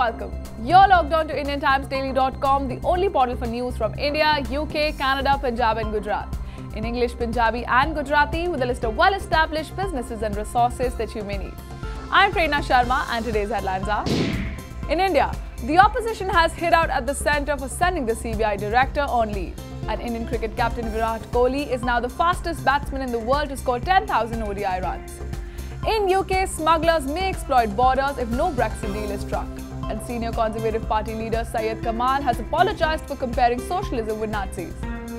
welcome. You're logged on to IndianTimesDaily.com, the only portal for news from India, UK, Canada, Punjab and Gujarat. In English, Punjabi and Gujarati, with a list of well-established businesses and resources that you may need. I'm Prerna Sharma and today's headlines are: in India, the opposition has hit out at the centre for sending the CBI director on leave. And Indian cricket captain Virat Kohli is now the fastest batsman in the world to score 10,000 ODI runs. In UK, smugglers may exploit borders if no Brexit deal is struck. And senior Conservative Party leader Syed Kamal has apologised for comparing socialism with Nazis.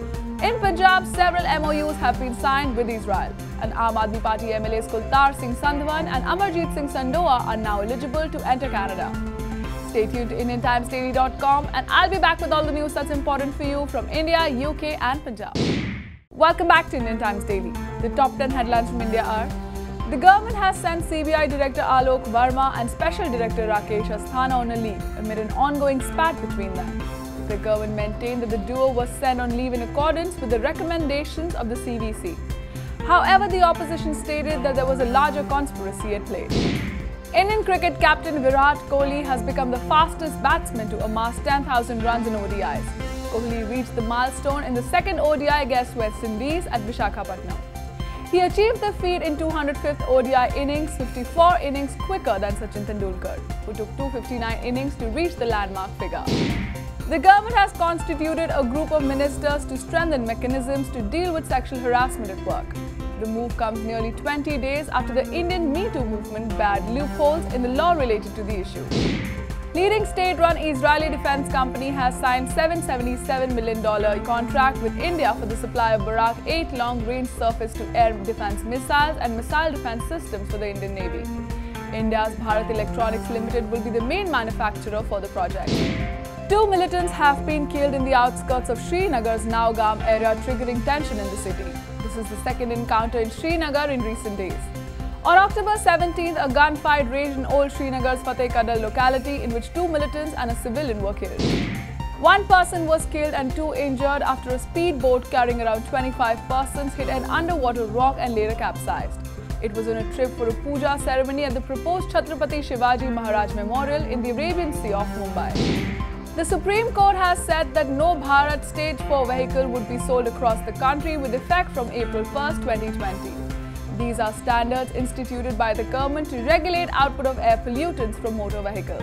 In Punjab, several MOUs have been signed with Israel. And Aam Aadmi Party MLAs Kultar Singh Sandhawan and Amarjeet Singh Sandoa are now eligible to enter Canada. Stay tuned to IndianTimesDaily.com and I'll be back with all the news that's important for you from India, UK and Punjab. Welcome back to Indian Times Daily. The top 10 headlines from India are: the government has sent CBI Director Alok Verma and Special Director Rakesh Asthana on a leave amid an ongoing spat between them. The government maintained that the duo was sent on leave in accordance with the recommendations of the CVC. However, the opposition stated that there was a larger conspiracy at play. Indian cricket captain Virat Kohli has become the fastest batsman to amass 10,000 runs in ODIs. Kohli reached the milestone in the second ODI against West Indies at Visakhapatnam. He achieved the feat in 205th ODI innings, 54 innings quicker than Sachin Tendulkar, who took 259 innings to reach the landmark figure. The government has constituted a group of ministers to strengthen mechanisms to deal with sexual harassment at work. The move comes nearly 20 days after the Indian Me Too movement barred loopholes in the law related to the issue. Leading state-run Israeli defense company has signed $777 million contract with India for the supply of Barak 8 long-range surface-to-air defense missiles and missile defense systems for the Indian Navy. India's Bharat Electronics Limited will be the main manufacturer for the project. 2 militants have been killed in the outskirts of Srinagar's Naugam area, triggering tension in the city. This is the second encounter in Srinagar in recent days. On October 17th, a gunfight raged in Old Srinagar's Fateh Kadal locality in which 2 militants and a civilian were killed. 1 person was killed and 2 injured after a speedboat carrying around 25 persons hit an underwater rock and later capsized. It was on a trip for a puja ceremony at the proposed Chhatrapati Shivaji Maharaj Memorial in the Arabian Sea of Mumbai. The Supreme Court has said that no Bharat Stage 4 vehicle would be sold across the country with effect from April 1st, 2020. These are standards instituted by the government to regulate output of air pollutants from motor vehicles.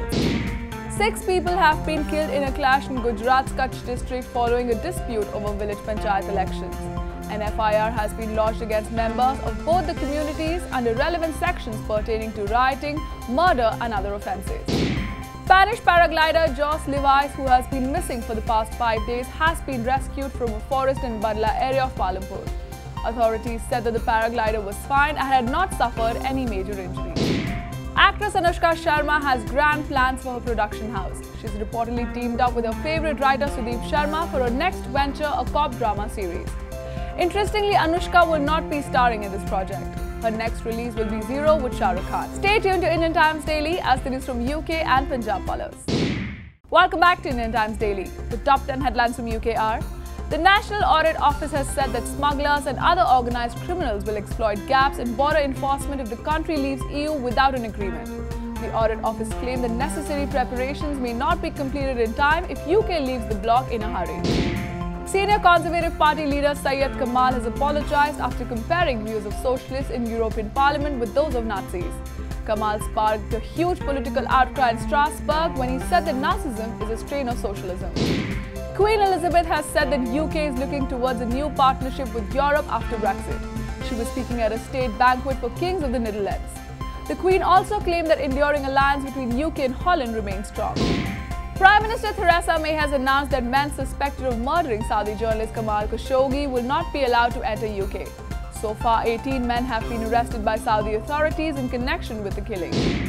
6 people have been killed in a clash in Gujarat's Kutch district following a dispute over village panchayat elections. An FIR has been lodged against members of both the communities under relevant sections pertaining to rioting, murder and other offences. Spanish paraglider Jos Levis, who has been missing for the past 5 days, has been rescued from a forest in Badla area of Palampur. Authorities said that the paraglider was fine and had not suffered any major injuries. Actress Anushka Sharma has grand plans for her production house. She's reportedly teamed up with her favourite writer Sudeep Sharma for her next venture, a cop drama series. Interestingly, Anushka will not be starring in this project. Her next release will be Zero with Shah Rukh Khan. Stay tuned to Indian Times Daily as the news from UK and Punjab follows. Welcome back to Indian Times Daily. The top 10 headlines from UK are: the National Audit Office has said that smugglers and other organised criminals will exploit gaps in border enforcement if the country leaves EU without an agreement. The Audit Office claimed that necessary preparations may not be completed in time if UK leaves the bloc in a hurry. Senior Conservative Party leader Syed Kamal has apologised after comparing views of socialists in European Parliament with those of Nazis. Kamal sparked a huge political outcry in Strasbourg when he said that Nazism is a strain of socialism. Queen Elizabeth has said that UK is looking towards a new partnership with Europe after Brexit. She was speaking at a state banquet for kings of the Netherlands. The Queen also claimed that enduring alliance between UK and Holland remains strong. Prime Minister Theresa May has announced that men suspected of murdering Saudi journalist Kamal Khashoggi will not be allowed to enter UK. So far, 18 men have been arrested by Saudi authorities in connection with the killing.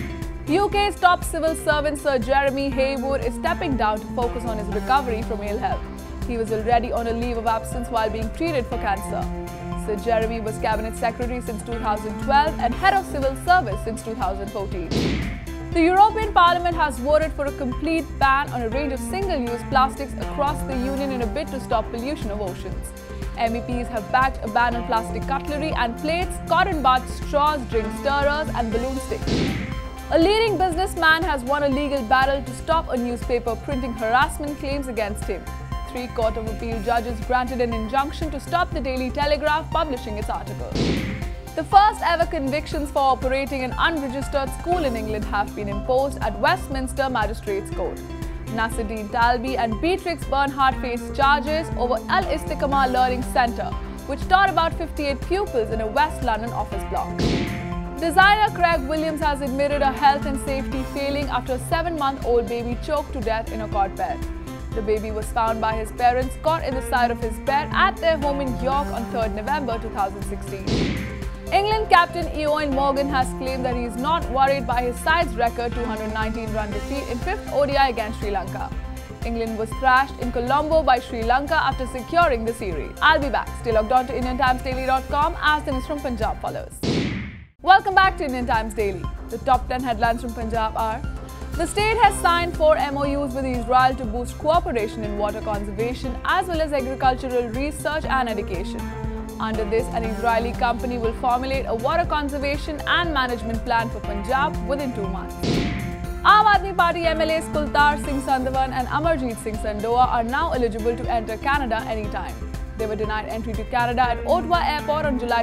UK's top civil servant Sir Jeremy Haywood is stepping down to focus on his recovery from ill health. He was already on a leave of absence while being treated for cancer. Sir Jeremy was Cabinet Secretary since 2012 and Head of Civil Service since 2014. The European Parliament has voted for a complete ban on a range of single-use plastics across the Union in a bid to stop pollution of oceans. MEPs have backed a ban on plastic cutlery and plates, cotton buds, straws, drink stirrers and balloon sticks. A leading businessman has won a legal battle to stop a newspaper printing harassment claims against him. 3 Court of Appeal judges granted an injunction to stop the Daily Telegraph publishing its article. The first ever convictions for operating an unregistered school in England have been imposed at Westminster Magistrates Court. Nasruddin Talbi and Beatrix Bernhardt faced charges over Al-Istiqamah Learning Centre, which taught about 58 pupils in a West London office block. Designer Craig Williams has admitted a health and safety failing after a 7-month-old baby choked to death in a cot bed. The baby was found by his parents caught in the side of his bed at their home in York on 3rd November 2016. England captain Eoin Morgan has claimed that he is not worried by his side's record 219-run defeat in 5th ODI against Sri Lanka. England was thrashed in Colombo by Sri Lanka after securing the series. I'll be back. Stay logged on to IndianTimesDaily.com as the news from Punjab follows. Welcome back to Indian Times Daily. The top 10 headlines from Punjab are: the state has signed 4 MOUs with Israel to boost cooperation in water conservation as well as agricultural research and education. Under this, an Israeli company will formulate a water conservation and management plan for Punjab within 2 months. Aam Aadmi Party MLAs Kultar Singh Sandhawan and Amarjeet Singh Sandoa are now eligible to enter Canada anytime. They were denied entry to Canada at Ottawa Airport on July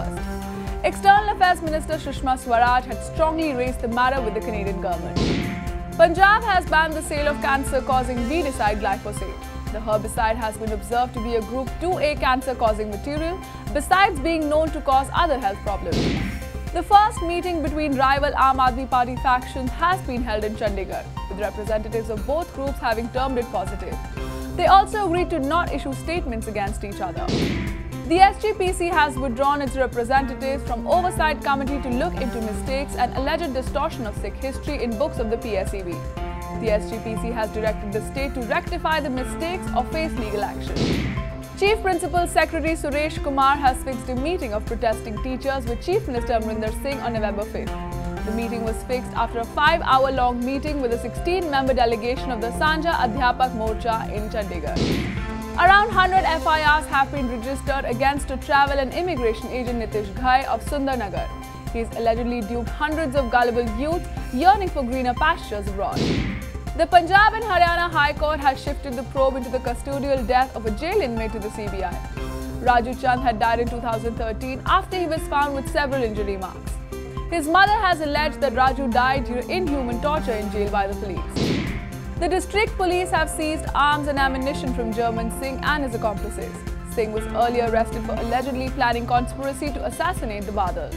21st. External Affairs Minister Sushma Swaraj had strongly raised the matter with the Canadian government. Punjab has banned the sale of cancer-causing weedicide glyphosate. The herbicide has been observed to be a Group 2A cancer-causing material, besides being known to cause other health problems. The first meeting between rival Aam Aadmi Party factions has been held in Chandigarh, with representatives of both groups having termed it positive. They also agreed to not issue statements against each other. The SGPC has withdrawn its representatives from Oversight Committee to look into mistakes and alleged distortion of Sikh history in books of the PSEB. The SGPC has directed the state to rectify the mistakes or face legal action. Chief Principal Secretary Suresh Kumar has fixed a meeting of protesting teachers with Chief Minister Amrinder Singh on November 5th. The meeting was fixed after a 5-hour-long meeting with a 16-member delegation of the Sanja Adhyapak Morcha in Chandigarh. Around 100 FIRs have been registered against a travel and immigration agent Nitish Ghai of Sundarnagar. He has allegedly duped hundreds of gullible youths yearning for greener pastures abroad. The Punjab and Haryana High Court has shifted the probe into the custodial death of a jail inmate to the CBI. Raju Chand had died in 2013 after he was found with several injury marks. His mother has alleged that Raju died due to inhuman torture in jail by the police. The district police have seized arms and ammunition from Jerman Singh and his accomplices. Singh was earlier arrested for allegedly planning conspiracy to assassinate the Badals.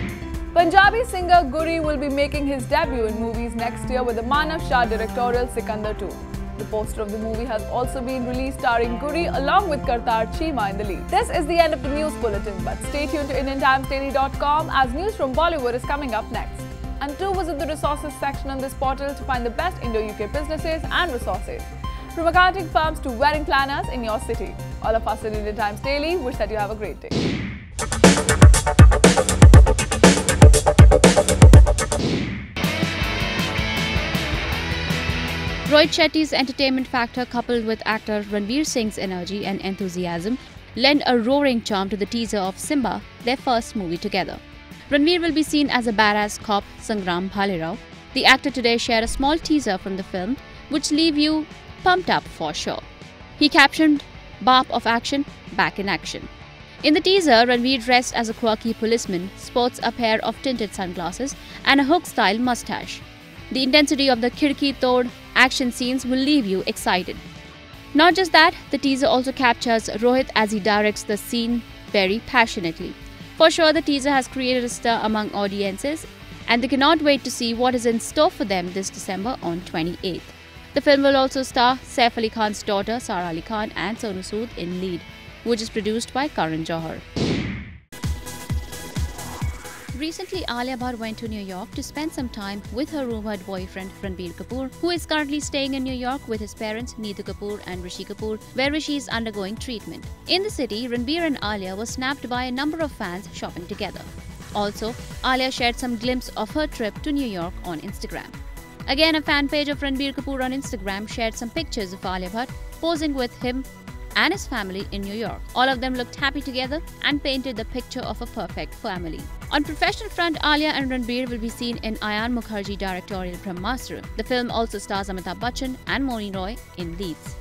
Punjabi singer Guri will be making his debut in movies next year with the Manav Shah directorial Sikandar 2. The poster of the movie has also been released starring Guri along with Kartar Cheema in the lead. This is the end of the news bulletin, but stay tuned to IndianTimesDaily.com as news from Bollywood is coming up next. And do visit the resources section on this portal to find the best Indo-UK businesses and resources, from accounting firms to wedding planners in your city. All of us at Indian Times Daily wish that you have a great day. Rohit Shetty's entertainment factor coupled with actor Ranveer Singh's energy and enthusiasm lend a roaring charm to the teaser of Simba, their first movie together. Ranveer will be seen as a badass cop, Sangram Bhalerao. The actor today shared a small teaser from the film, which leave you pumped up for sure. He captioned, "Bap of action, back in action." In the teaser, Ranveer dressed as a quirky policeman, sports a pair of tinted sunglasses and a hook-style mustache. The intensity of the Khidki Tod action scenes will leave you excited. Not just that, the teaser also captures Rohit as he directs the scene very passionately. For sure, the teaser has created a stir among audiences, and they cannot wait to see what is in store for them this December on 28th. The film will also star Saif Ali Khan's daughter Sara Ali Khan and Sonu Sood in lead, which is produced by Karan Johar. Recently, Alia Bhatt went to New York to spend some time with her rumored boyfriend Ranbir Kapoor, who is currently staying in New York with his parents Neetu Kapoor and Rishi Kapoor, where Rishi is undergoing treatment. In the city, Ranbir and Alia were snapped by a number of fans shopping together. Also, Alia shared some glimpse of her trip to New York on Instagram. Again, a fan page of Ranbir Kapoor on Instagram shared some pictures of Alia Bhatt posing with him and his family in New York. All of them looked happy together and painted the picture of a perfect family. On professional front, Alia and Ranbir will be seen in Ayan Mukherjee directorial Brahmastra. The film also stars Amitabh Bachchan and Moni Roy in leads.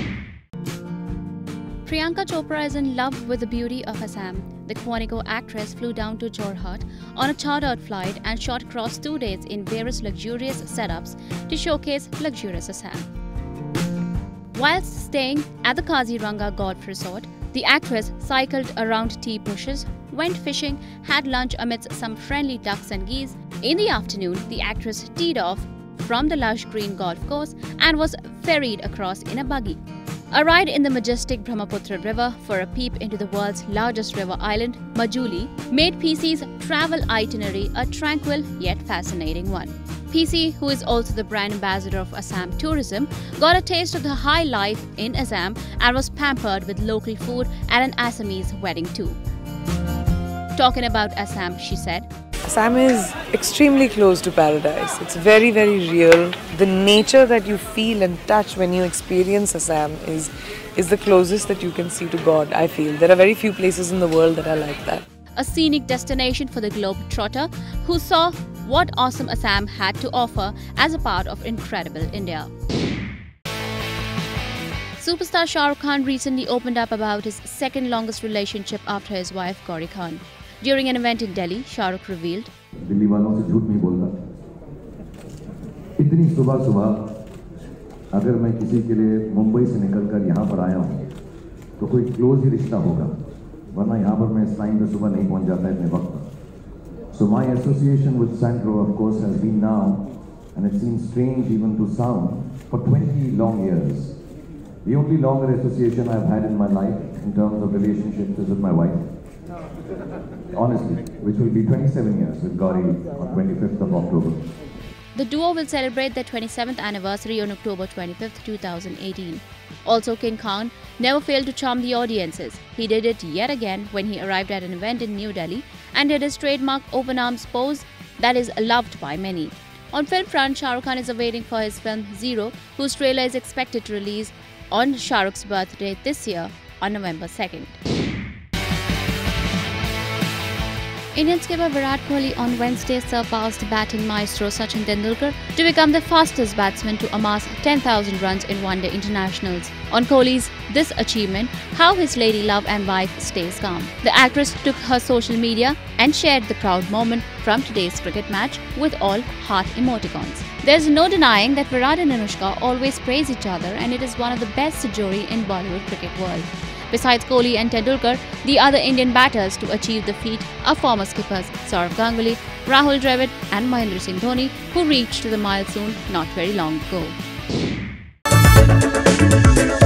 Priyanka Chopra is in love with the beauty of Assam. The Quantico actress flew down to Jorhat on a chartered flight and shot across 2 days in various luxurious setups to showcase luxurious Assam. Whilst staying at the Kaziranga Golf Resort, the actress cycled around tea bushes, went fishing, had lunch amidst some friendly ducks and geese. In the afternoon, the actress teed off from the lush green golf course and was ferried across in a buggy. A ride in the majestic Brahmaputra River for a peep into the world's largest river island, Majuli, made PC's travel itinerary a tranquil yet fascinating one. PC, who is also the brand ambassador of Assam Tourism, got a taste of the high life in Assam and was pampered with local food at an Assamese wedding too. Talking about Assam, she said, Assam is extremely close to paradise. It's very, very real. The nature that you feel and touch when you experience Assam is the closest that you can see to God, I feel. There are very few places in the world that are like that. A scenic destination for the globetrotter who saw what awesome Assam had to offer as a part of incredible India. Superstar Shah Rukh Khan recently opened up about his second longest relationship after his wife Gauri Khan. During an event in Delhi, Shah Rukh revealed, Delhi वालों से झूठ नहीं बोलता। इतनी सुबह अगर मैं किसी के लिए मुंबई से निकलकर यहाँ पर आया हूँ तो कोई क्लोज ही रिश्ता होगा, वरना यहाँ पर मैं इस टाइम पे सुबह नहीं पहुँच जाता इतने वक्त पर। So my association with Sandro, of course, has been now, and it seems strange even to sound, for 20 long years. The only longer association I've had in my life in terms of relationships is with my wife. Honestly, which will be 27 years with Gauri on 25th of October. The duo will celebrate their 27th anniversary on October 25th, 2018. Also, King Khan never failed to charm the audiences. He did it yet again when he arrived at an event in New Delhi and did his trademark open arms pose that is loved by many. On film front, Shah Rukh Khan is awaiting for his film Zero, whose trailer is expected to release on Shah Rukh's birthday this year on November 2nd. Indian skipper Virat Kohli on Wednesday surpassed batting maestro Sachin Tendulkar to become the fastest batsman to amass 10,000 runs in one-day internationals. On Kohli's this achievement, how his lady love and wife stays calm. The actress took her social media and shared the proud moment from today's cricket match with all heart emoticons. There's no denying that Virat and Anushka always praise each other, and it is one of the best stories in Bollywood cricket world. Besides Kohli and Tendulkar, the other Indian batters to achieve the feat are former skippers Sourav Ganguly, Rahul Dravid and Mahendra Singh Dhoni, who reached the milestone not very long ago.